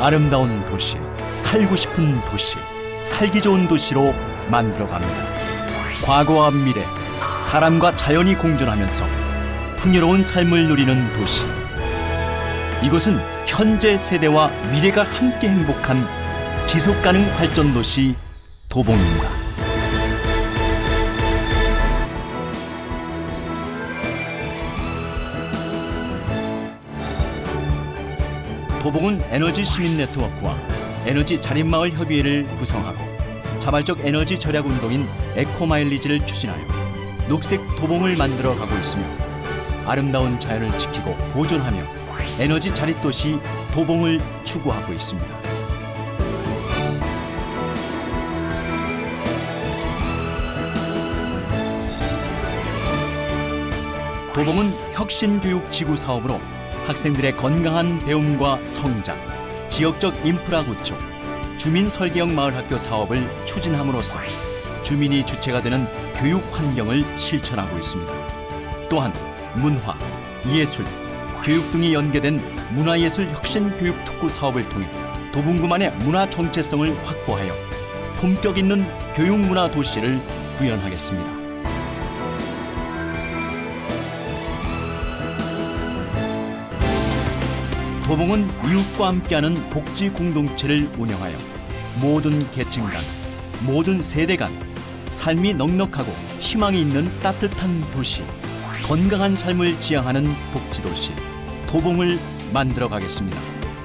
아름다운 도시, 살고 싶은 도시, 살기 좋은 도시로 만들어갑니다. 과거와 미래, 사람과 자연이 공존하면서 풍요로운 삶을 누리는 도시. 이곳은 현재 세대와 미래가 함께 행복한 지속가능 발전 도시 도봉입니다. 도봉은 에너지 시민 네트워크와 에너지 자립마을 협의회를 구성하고 자발적 에너지 절약 운동인 에코마일리지를 추진하여 녹색 도봉을 만들어 가고 있으며, 아름다운 자연을 지키고 보존하며 에너지 자립 도시 도봉을 추구하고 있습니다. 도봉은 혁신교육 지구 사업으로 학생들의 건강한 배움과 성장, 지역적 인프라 구축, 주민 설계형 마을학교 사업을 추진함으로써 주민이 주체가 되는 교육 환경을 실천하고 있습니다. 또한 문화, 예술, 교육 등이 연계된 문화예술 혁신교육 특구 사업을 통해 도봉구만의 문화 정체성을 확보하여 품격 있는 교육문화 도시를 구현하겠습니다. 도봉은 이웃과 함께하는 복지 공동체를 운영하여 모든 계층 간, 모든 세대 간 삶이 넉넉하고 희망이 있는 따뜻한 도시, 건강한 삶을 지향하는 복지도시 도봉을 만들어 가겠습니다.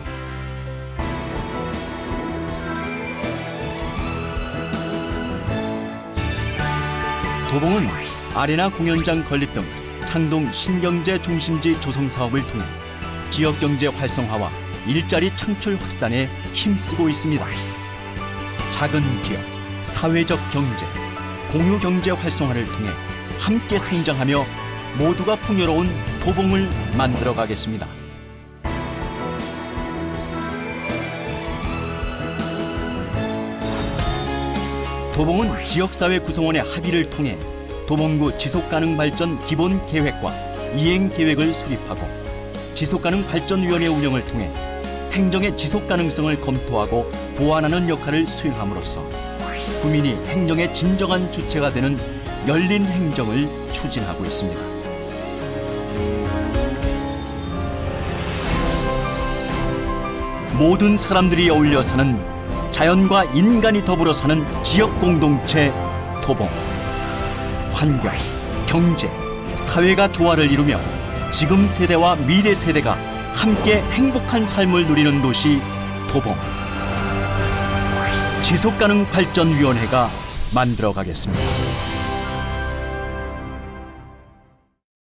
도봉은 아레나 공연장 건립 등 창동 신경제 중심지 조성 사업을 통해 지역경제 활성화와 일자리 창출 확산에 힘쓰고 있습니다. 작은 기업, 사회적 경제, 공유경제 활성화를 통해 함께 성장하며 모두가 풍요로운 도봉을 만들어 가겠습니다. 도봉은 지역사회 구성원의 합의를 통해 도봉구 지속가능발전 기본계획과 이행계획을 수립하고 지속가능발전위원회 운영을 통해 행정의 지속가능성을 검토하고 보완하는 역할을 수행함으로써 구민이 행정의 진정한 주체가 되는 열린 행정을 추진하고 있습니다. 모든 사람들이 어울려 사는, 자연과 인간이 더불어 사는 지역 공동체 도봉. 환경, 경제, 사회가 조화를 이루며 지금 세대와 미래 세대가 함께 행복한 삶을 누리는 도시 도봉. 지속가능 발전위원회가 만들어 가겠습니다.